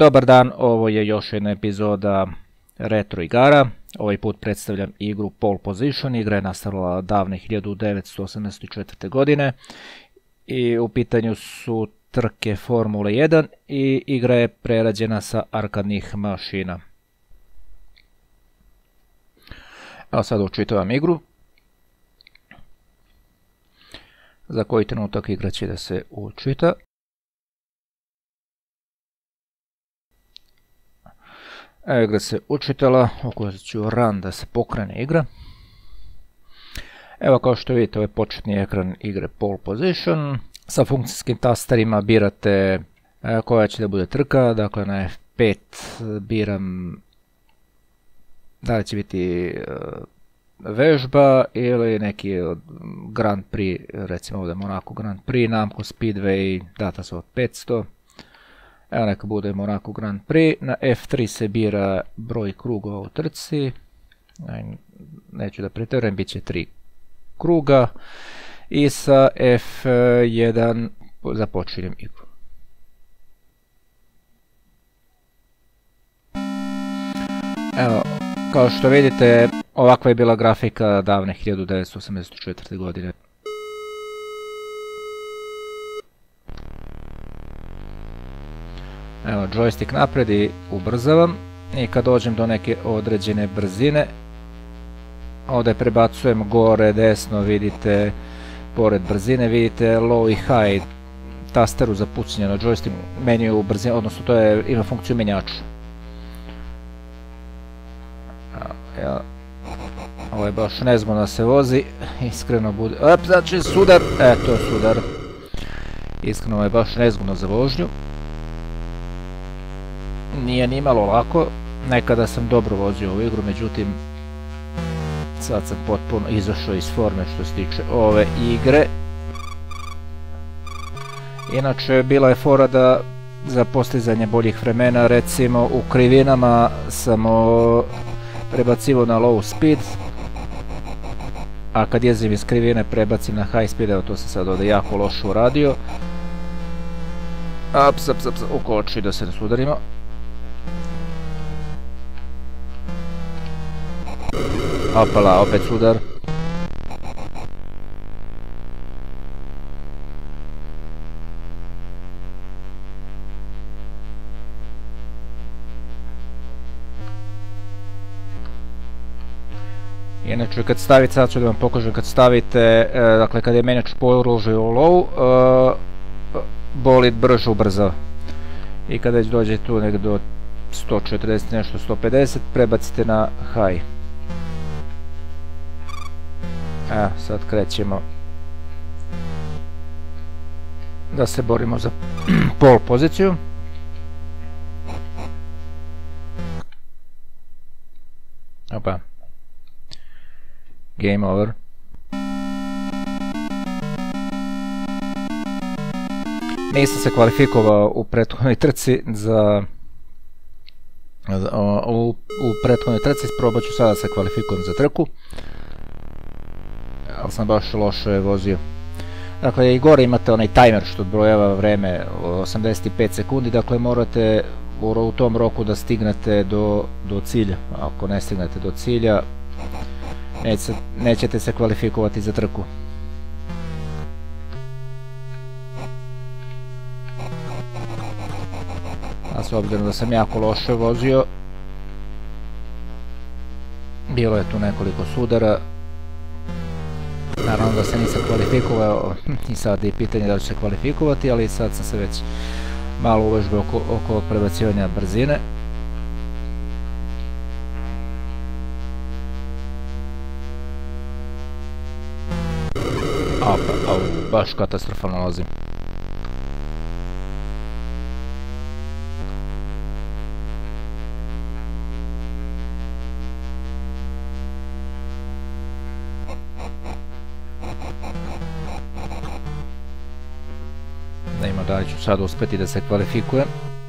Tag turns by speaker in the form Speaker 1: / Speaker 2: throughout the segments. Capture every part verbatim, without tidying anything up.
Speaker 1: Dobar dan, ovo je još jedna epizoda Retro igara. Ovaj put predstavljam igru Pole Position. Igra je nastala davne hiljadu devetsto osamdeset četvrte. godine i u pitanju su trke Formule jedan i igra je prerađena sa arkadnih mašina. Evo sad učitavam igru. Za koji trenutak igra će da se učita. Evo igra se učitala, ukoliko ću run da se pokrene igra. Evo kao što vidite, ovo je početni ekran igre Pole Position. Sa funkcijskim tasterima birate koja će da bude trka, dakle na F pet biram da li će biti vežba ili neki Grand Prix, recimo ovdje Monaco Grand Prix, Namco Speedway, data su od petsto. Evo neka bude Monaco Grand Prix. Na F tri se bira broj krugova u trci. Neću da pretjerujem, bit će tri kruga. I sa F jedan započinjem igru. Evo, kao što vidite, ovakva je bila grafika davne hiljadu devetsto osamdeset četvrte. godine. Evo, joystick napred i ubrzavam. I kad dođem do neke određene brzine, ovdje prebacujem gore, desno, vidite, pored brzine, vidite low i high tasteru za pucanje na joystick menu brzine, odnosno to je, ima funkciju menjača. Ja, ovo je baš nezgodno da se vozi, iskreno bude, op, znači sudar, e, to je sudar. Iskreno ovo je baš nezgodno za vožnju. Nije ni malo lako, nekada sam dobro vozio ovu igru, međutim sad sam potpuno izašao iz forme što se tiče ove igre. Inače, bila je fora da za postizanje boljih vremena, recimo u krivinama sam prebacivo na low speed, a kad jezim iz krivine prebacim na high speed, evo to sam sad ovdje jako loše uradio. Ups, ups, ups, ukoči da se ne sudarimo. Opala, opet sudar. Inače, kad stavite, sad ću da vam pokažem, kad stavite, dakle kad je menjač položio u low, bolid brže ubrzava. I kada već dođe tu negdje do sto četrdeset, nešto sto pedeset, prebacite na high. Evo, sad krećemo da se borimo za pole poziciju. Opa. Game over. Nisam se kvalifikovao u prethodnoj trci za... U, u prethodnoj trci, probat ću sada da se kvalifikujem za trku. Ali sam baš loše vozio. Dakle, i gore imate onaj timer što odbrojava vreme, osamdeset pet sekundi, dakle morate u tom roku da stignete do, do cilja. Ako ne stignete do cilja, neće, nećete se kvalifikovati za trku. A s obzirom da sam jako loše vozio, bilo je tu nekoliko sudara. Naravno da se nisam kvalifikovao i sad je pitanje da ću se kvalifikovati, ali sad sam se već malo uvežbao oko, oko prebacivanja brzine. Opa, au, baš katastrofalno vozim. Da li ću sad uspjeti da se kvalifikujem.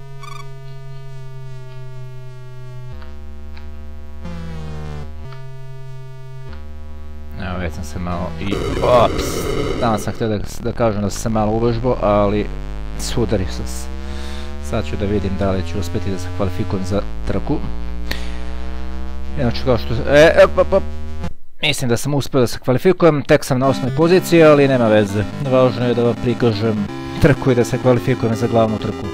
Speaker 1: Evo, već sam se malo i... Ops! Tamo sam htio da, da kažem da sam se malo uvežbao, ali sudario sam se Sad ću da vidim da li ću uspjeti da se kvalifikujem za trku. Inače kao što... E, e, pa, pa. Mislim da sam uspio da se kvalifikujem, tek sam na osmoj poziciji, ali nema veze. Važno je da vam prikažem trku i da se kvalifikujem za glavnu trku.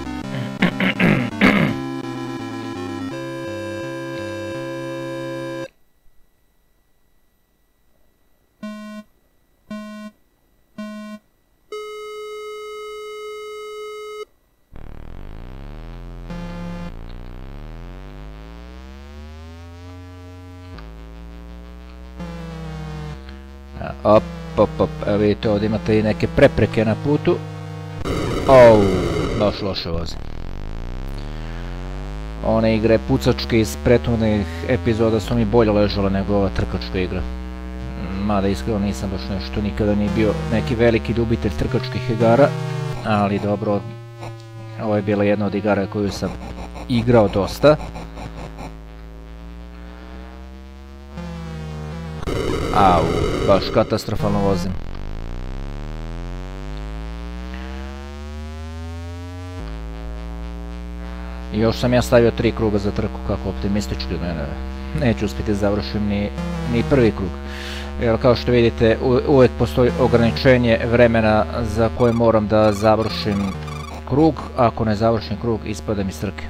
Speaker 1: Op, op, op, evo vidite ovdje imate i neke prepreke na putu. Au, baš loše vozi. One igre pucačke iz prethodnih epizoda su mi bolje ležale nego ova trkačka igra. Mada iskreno nisam baš nešto, nikada nije bio neki veliki ljubitelj trkačkih igara, ali dobro, ovo je bila jedna od igara koju sam igrao dosta. Au, baš katastrofalno vozim. I još sam ja stavio tri kruga za trku, kako optimistički od mene. Neću uspjeti završim ni, ni prvi krug. Jer kao što vidite, uvijek postoji ograničenje vremena za koje moram da završim krug. Ako ne završim krug, ispadam iz trke.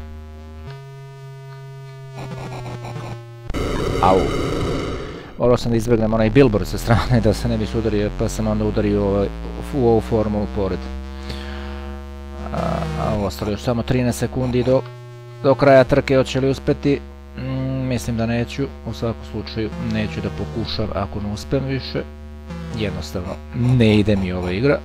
Speaker 1: Au. Morao sam da izbjegnem onaj billboard sa strane da se ne bi sudario, pa sam onda udario ovaj, u ovu formulu pored. A, a ostalo još samo trinaest sekundi do, do kraja trke, hoće li uspjeti? Mm, mislim da neću, u svakom slučaju neću da pokušam ako ne uspem više. Jednostavno ne ide mi ova igra.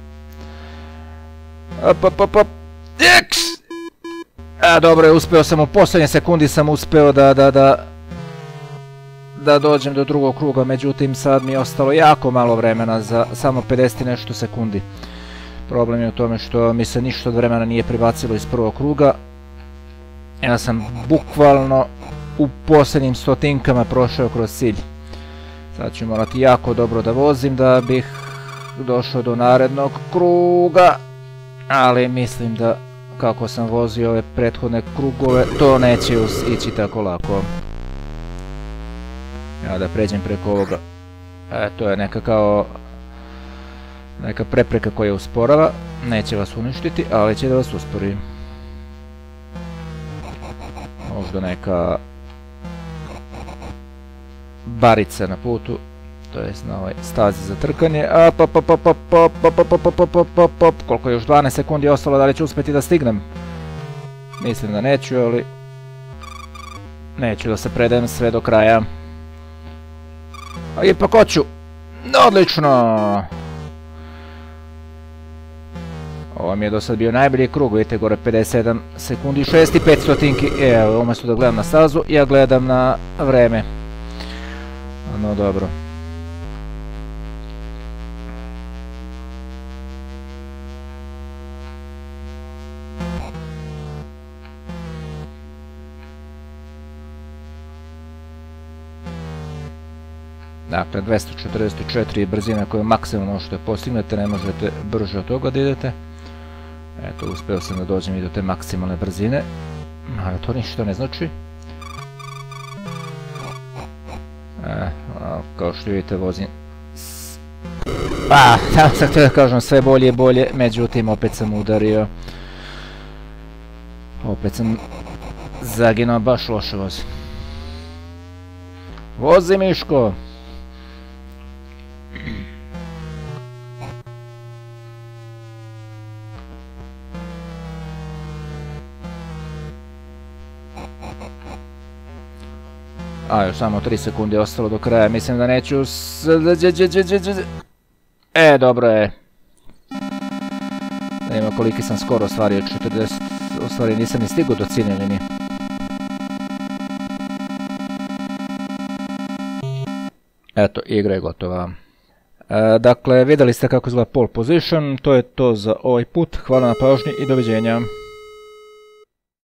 Speaker 1: Op, op, op, op. X! A dobro je, uspeo sam u posljednje sekundi sam uspeo da, da, da da dođem do drugog kruga, međutim sad mi je ostalo jako malo vremena za samo pedeset nešto sekundi. Problem je u tome što mi se ništa od vremena nije prebacilo iz prvog kruga. Ja sam bukvalno u posljednjim stotinkama prošao kroz cilj. Sad ću morati jako dobro da vozim da bih došao do narednog kruga, ali mislim da kako sam vozio ove prethodne krugove, to neće ići tako lako. Ja da pređem preko ovoga. E, to je neka kao neka prepreka koja usporava. Neće vas uništiti, ali će da vas uspori. Možda neka barica na putu, to jest na ovoj stazi za trkanje. Op, op, op, op, op, op, op, op, op, op, op, op. Koliko je još dvanaest sekundi ostalo, da li ću uspjeti da stignem? Mislim da neću, ali neću da se predajem sve do kraja. A ipak hoću. Odlično! Ovo mi je do sad bio najbolji krug, vidite gore pedeset sedam sekundi, šest i pet stotinki. Evo, umjesto da gledam na stazu, ja gledam na vreme. No dobro. Dakle, dvesta četrdeset četiri je brzina koju maksimalno možete postignete, ne možete brže od toga da idete. Eto, uspeo sam da dođem i do te maksimalne brzine, ali to ništa ne znači. E, kao što vidite vozim... A, tamo sam htio da kažem sve bolje i bolje, međutim opet sam udario. Opet sam zaginuo, baš loše vozim. Vozi Miško! A, još samo tri sekunde ostalo do kraja, mislim da neću... E, dobro je. Da ima koliki sam skoro ostvario, četrdeset... U stvari nisam ni stigao do ciljne linije. Eto, igra je gotova. E, dakle, vidjeli ste kako izgleda pole position, to je to za ovaj put. Hvala na pažnji i doviđenja.